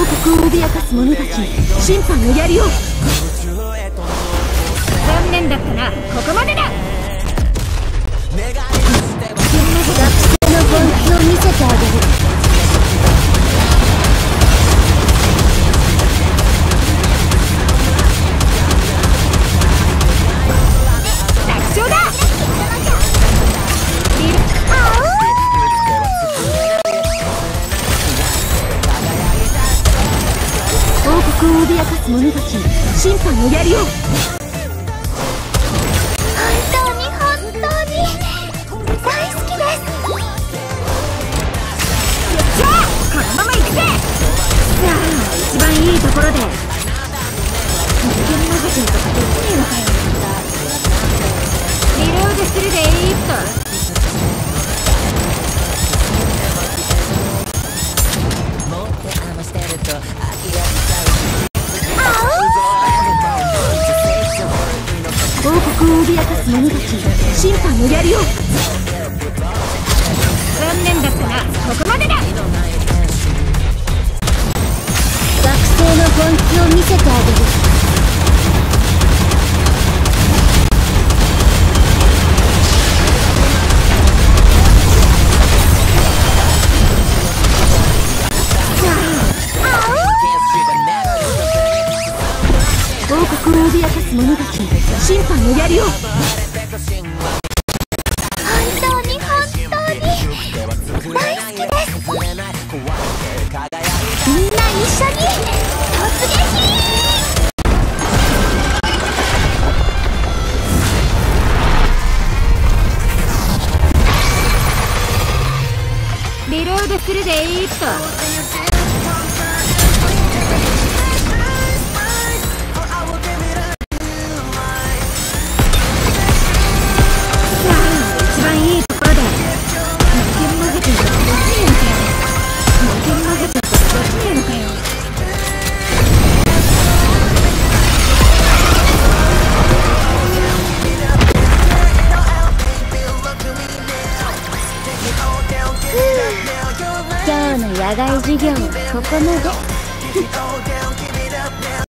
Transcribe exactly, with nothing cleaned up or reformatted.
国を脅かす者たちに審判の槍を。 残念だったな。ここまでだ。 学生の本気を見せてあげる。王国を脅かす者たちに審判の槍を。 本当に本当に大好きです。 じゃあこのまま行くぜ。さあ一番いいところで。無限マガジンとかできねえのかよ。リロードするでいいっと。 王国を脅かす者たちに審判の槍を。 残念だったな。ここまでだ。 学生の本気を見せてあげる。王国を脅かす者たちに審判の槍を。 本当に本当に大好きです。みんな一緒に突撃。 リロードするでいいっと。 今日の野外授業はここまで。